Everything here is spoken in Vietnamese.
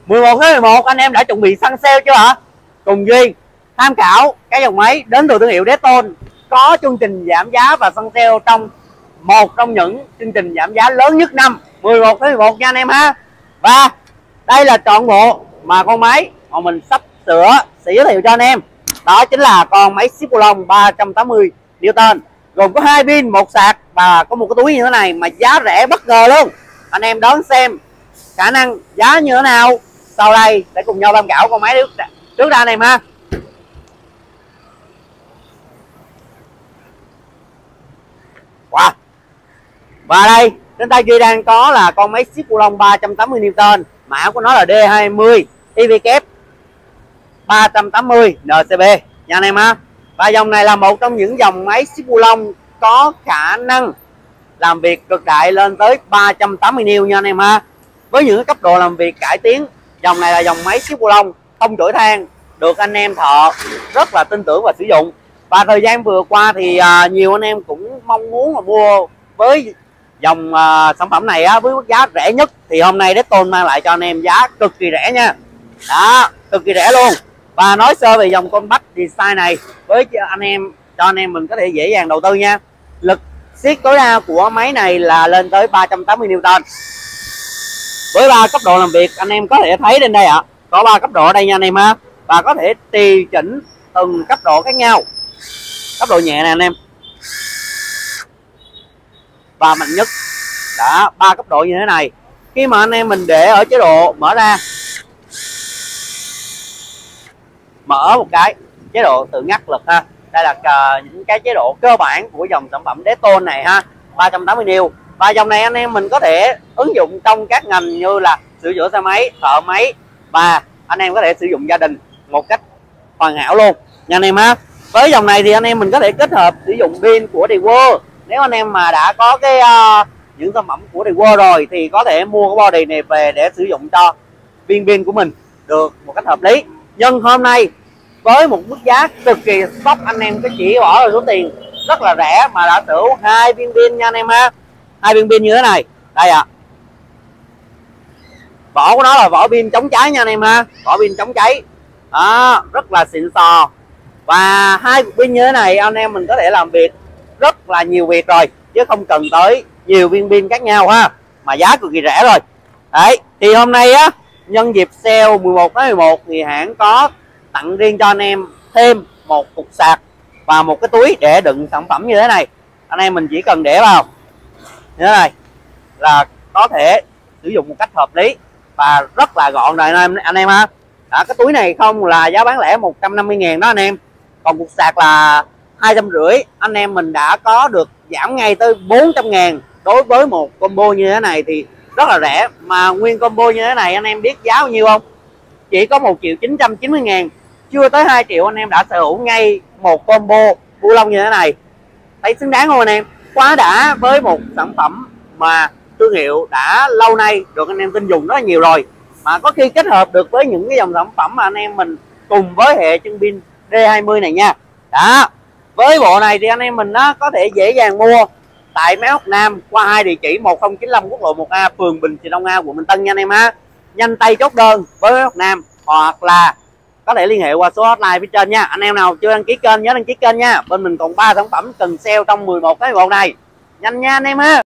11/11 anh em đã chuẩn bị săn sale chưa hả? Cùng Duyên tham khảo cái dòng máy đến từ thương hiệu Dettol có chương trình giảm giá và săn sale trong một trong những chương trình giảm giá lớn nhất năm 11/11 nha anh em ha. Và đây là trọn bộ mà con máy mà mình sắp sửa giới thiệu cho anh em, đó chính là con máy xếp Pulong 380 Newton, gồm có 2 pin, 1 sạc và có một cái túi như thế này mà giá rẻ bất ngờ luôn. Anh em đón xem khả năng giá như thế nào sau đây để cùng nhau tham khảo con máy trước ra anh em ha. Wow. Và đây trên tay Duy đang có là con máy xếp Pulong 380 Newton, mã của nó là D20 IVK 380 NCB nha anh em ha. Và dòng này là một trong những dòng máy xếp Pulong có khả năng làm việc cực đại lên tới 380 N nha anh em ha. Với những cấp độ làm việc cải tiến, dòng này là dòng máy xếp Pulong không chổi than, được anh em thợ rất là tin tưởng và sử dụng. Và thời gian vừa qua thì nhiều anh em cũng mong muốn mà mua với dòng sản phẩm này với mức giá rẻ nhất, thì hôm nay Dettol mang lại cho anh em giá cực kỳ rẻ nha. Đó, cực kỳ rẻ luôn. Và nói sơ về dòng compact design này với anh em, cho anh em mình có thể dễ dàng đầu tư nha. Lực siết tối đa của máy này là lên tới 380 Newton. Với 3 cấp độ làm việc anh em có thể thấy lên đây ạ, có 3 cấp độ ở đây nha anh em ha. Và có thể tùy chỉnh từng cấp độ khác nhau. Cấp độ nhẹ nè anh em, và mạnh nhất. Đã 3 cấp độ như thế này. Khi mà anh em mình để ở chế độ mở ra, mở một cái chế độ tự ngắt lực ha. Đây là những cái chế độ cơ bản của dòng sản phẩm Dettol này ha, 380 N. Và dòng này anh em mình có thể ứng dụng trong các ngành như là sửa chữa xe máy, thợ máy, và anh em có thể sử dụng gia đình một cách hoàn hảo luôn nha anh em ha. Với dòng này thì anh em mình có thể kết hợp sử dụng pin của DeWalt. Nếu anh em mà đã có cái những sản phẩm của DeWalt rồi thì có thể mua cái body này về để sử dụng cho pin của mình được một cách hợp lý. Nhưng hôm nay với một mức giá cực kỳ sốc, anh em có chỉ bỏ số tiền rất là rẻ mà đã sở hữu 2 viên pin nha anh em ha. 2 viên pin như thế này đây ạ. Vỏ của nó là vỏ pin chống cháy nha anh em ha, vỏ pin chống cháy đó, rất là xịn sò. Và 2 cục pin như thế này anh em mình có thể làm việc rất là nhiều việc rồi, chứ không cần tới nhiều viên pin khác nhau ha, mà giá cực kỳ rẻ rồi. Đấy, thì hôm nay á, nhân dịp sale 11/11 thì hãng có tặng riêng cho anh em thêm một cục sạc và một cái túi để đựng sản phẩm như thế này. Anh em mình chỉ cần để vào như thế này là có thể sử dụng một cách hợp lý và rất là gọn rồi anh em ha. Cái túi này không là giá bán lẻ 150.000 đó anh em, còn cục sạc là 250. Anh em mình đã có được giảm ngay tới 400.000. Đối với một combo như thế này thì rất là rẻ. Mà nguyên combo như thế này anh em biết giá bao nhiêu không? Chỉ có 1.990.000, chưa tới 2 triệu anh em đã sở hữu ngay một combo Pulong như thế này. Thấy xứng đáng không anh em? Quá đã với một sản phẩm mà thương hiệu đã lâu nay được anh em tin dùng rất là nhiều rồi, mà có khi kết hợp được với những cái dòng sản phẩm mà anh em mình cùng với hệ chân pin D20 này nha. Đó, với bộ này thì anh em mình có thể dễ dàng mua tại Máy Hóc Nam qua 2 địa chỉ: 1095 quốc lộ 1A, phường Bình Trị Đông A, quận Bình Tân nha anh em ha. Nhanh tay chốt đơn với Máy Hóc Nam, hoặc là có thể liên hệ qua số hotline phía trên nha. Anh em nào chưa đăng ký kênh nhớ đăng ký kênh nha. Bên mình còn 3 sản phẩm cần sale trong 11/11 này. Nhanh nha anh em ha.